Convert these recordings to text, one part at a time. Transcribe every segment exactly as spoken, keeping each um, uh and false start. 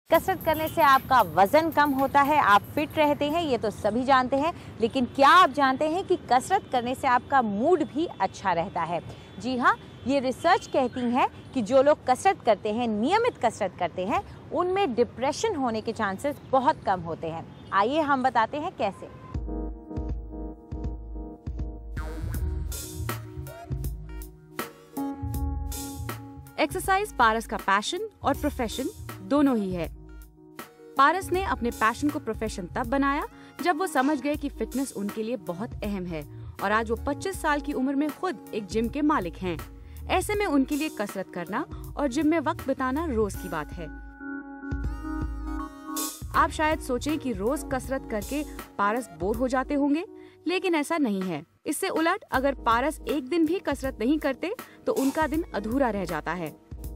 कसरत करने से आपका वजन कम होता है, आप फिट रहते हैं, ये तो सभी जानते हैं। लेकिन क्या आप जानते हैं कि कसरत करने से आपका मूड भी अच्छा रहता है? जी हाँ, ये रिसर्च कहती है कि जो लोग कसरत करते हैं, नियमित कसरत करते हैं, उनमें डिप्रेशन होने के चांसेस बहुत कम होते हैं। आइए हम बताते हैं कैसे। एक्सरसाइज पारस का पैशन और प्रोफेशन दोनों ही है। पारस ने अपने पैशन को प्रोफेशन तब बनाया जब वो समझ गए कि फिटनेस उनके लिए बहुत अहम है और आज वो पच्चीस साल की उम्र में खुद एक जिम के मालिक हैं। ऐसे में उनके लिए कसरत करना और जिम में वक्त बिताना रोज की बात है। आप शायद सोचें कि रोज कसरत करके पारस बोर हो जाते होंगे, लेकिन ऐसा नहीं है। इससे उलट अगर पारस एक दिन भी कसरत नहीं करते तो उनका दिन अधूरा रह जाता है।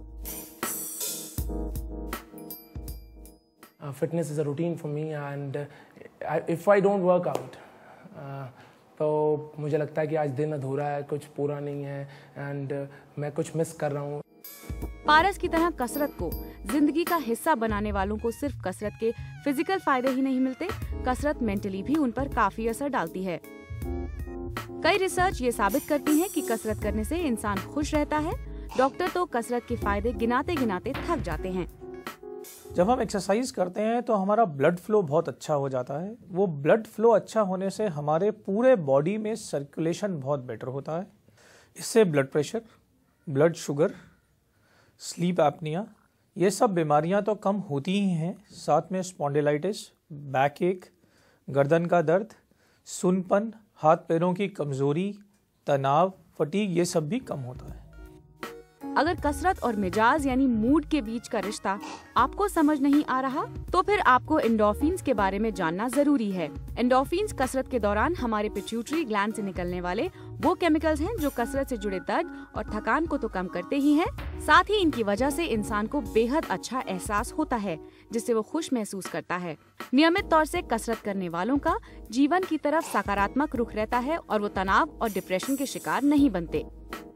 Uh, fitness is a routine for me and uh, if I don't work out uh, तो मुझे लगता है कि आज दिन अधूरा है, कुछ पूरा नहीं है एंड uh, मैं कुछ मिस कर रहा हूँ। पारस की तरह कसरत को जिंदगी का हिस्सा बनाने वालों को सिर्फ कसरत के फिजिकल फायदे ही नहीं मिलते, कसरत मेंटली भी उन पर काफी असर डालती है। कई रिसर्च ये साबित करती है कि कसरत करने से इंसान खुश रहता है। डॉक्टर तो कसरत के फायदे गिनाते गिनाते थक जाते हैं। जब हम एक्सरसाइज करते हैं तो हमारा ब्लड फ्लो बहुत अच्छा हो जाता है। वो ब्लड फ्लो अच्छा होने से हमारे पूरे बॉडी में सर्कुलेशन बहुत बेटर होता है। इससे blood pressure, blood sugar, sleep apnoea, ये सब बीमारियां तो कम होती ही हैं, साथ में स्पॉन्डिलाइटिस, बैक एक, गर्दन का दर्द, सुनपन, हाथ पैरों की कमजोरी, तनाव, फटीग, ये सब भी कम होता है। अगर कसरत और मिजाज यानी मूड के बीच का रिश्ता आपको समझ नहीं आ रहा, तो फिर आपको एंडोर्फिन्स के बारे में जानना जरूरी है। एंडोर्फिन्स कसरत के दौरान हमारे पिट्यूटरी ग्लैंड से निकलने वाले वो केमिकल्स हैं जो कसरत से जुड़े दर्द और थकान को तो कम करते ही हैं, साथ ही इनकी वजह से इंसान को बेहद अच्छा एहसास होता है, जिससे वो खुश महसूस करता है। नियमित तौर से कसरत करने वालों का जीवन की तरफ सकारात्मक रुख रहता है और वो तनाव और डिप्रेशन के शिकार नहीं बनते।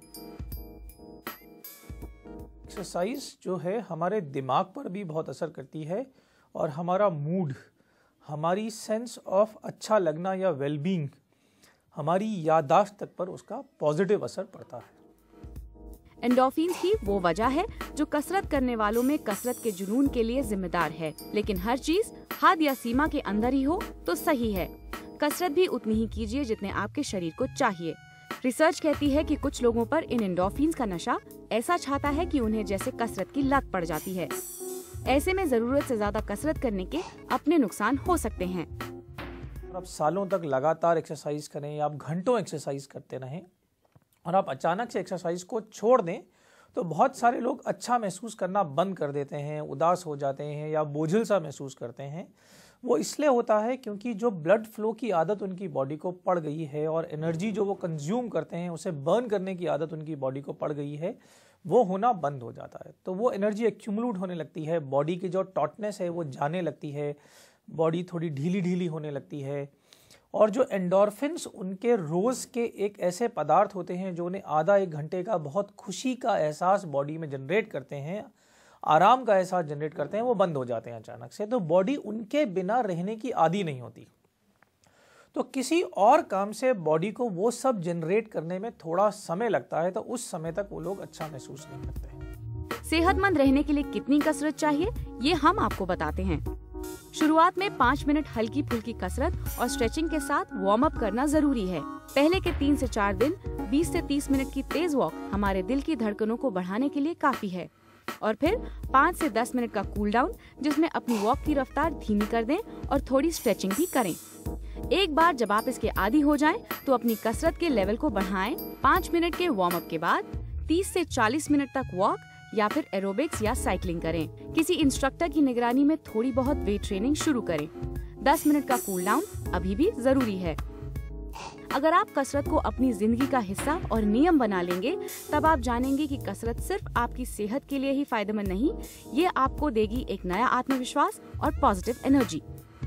एक्सरसाइज जो है हमारे दिमाग पर भी बहुत असर करती है और हमारा मूड, हमारी सेंस ऑफ अच्छा लगना या वेलबींग, हमारी याददाश्त तक पर उसका पॉजिटिव असर पड़ता है। एंडोर्फिन्स ही वो वजह है जो कसरत करने वालों में कसरत के जुनून के लिए जिम्मेदार है। लेकिन हर चीज हद या सीमा के अंदर ही हो तो सही है। कसरत भी उतनी ही कीजिए जितने आपके शरीर को चाहिए। रिसर्च कहती है कि कुछ लोगों पर इन एंडोर्फिन्स का नशा ऐसा छाता है कि उन्हें जैसे कसरत की लत पड़ जाती है। ऐसे में जरूरत से ज्यादा कसरत करने के अपने नुकसान हो सकते हैं। आप सालों तक लगातार एक्सरसाइज करें या आप घंटों एक्सरसाइज करते रहें और आप अचानक से एक्सरसाइज को छोड़ दें तो बहुत सारे लोग अच्छा महसूस करना बंद कर देते हैं, उदास हो जाते हैं या बोझिल सा महसूस करते हैं। वो इसलिए होता है क्योंकि जो ब्लड फ्लो की आदत उनकी बॉडी को पड़ गई है और एनर्जी जो वो कंज्यूम करते हैं उसे बर्न करने की आदत उनकी बॉडी को पड़ गई है, वो होना बंद हो जाता है। तो वो एनर्जी एक्यूमुलेट होने लगती है, बॉडी की जो टॉटनेस है वो जाने लगती है, बॉडी थोड़ी ढीली ढीली होने लगती है। और जो एंडोर्फिन्स उनके रोज़ के एक ऐसे पदार्थ होते हैं जो उन्हें आधा एक घंटे का बहुत खुशी का एहसास बॉडी में जनरेट करते हैं, आराम का एहसास जनरेट करते हैं, वो बंद हो जाते हैं अचानक से। तो बॉडी उनके बिना रहने की आदी नहीं होती। तो किसी और काम से बॉडी को वो सब जनरेट करने में थोड़ा समय लगता है, तो उस समय तक वो लोग अच्छा महसूस नहीं करते। सेहतमंद रहने के लिए कितनी कसरत चाहिए, ये हम आपको बताते हैं। शुरुआत में पाँच मिनट हल्की फुल्की कसरत और स्ट्रेचिंग के साथ वार्म अप करना जरूरी है। पहले के तीन से चार दिन बीस से तीस मिनट की तेज वॉक हमारे दिल की धड़कनों को बढ़ाने के लिए काफी है। और फिर पाँच से दस मिनट का कूल डाउन, जिसमें अपनी वॉक की रफ्तार धीमी कर दें और थोड़ी स्ट्रेचिंग भी करें। एक बार जब आप इसके आदी हो जाएं, तो अपनी कसरत के लेवल को बढ़ाएं। पाँच मिनट के वार्म अप के बाद तीस से चालीस मिनट तक वॉक या फिर एरोबिक्स या साइकिलिंग करें। किसी इंस्ट्रक्टर की निगरानी में थोड़ी बहुत वेट ट्रेनिंग शुरू करें। दस मिनट का कूल डाउन अभी भी जरूरी है। अगर आप कसरत को अपनी जिंदगी का हिस्सा और नियम बना लेंगे, तब आप जानेंगे कि कसरत सिर्फ आपकी सेहत के लिए ही फायदेमंद नहीं, ये आपको देगी एक नया आत्मविश्वास और पॉजिटिव एनर्जी।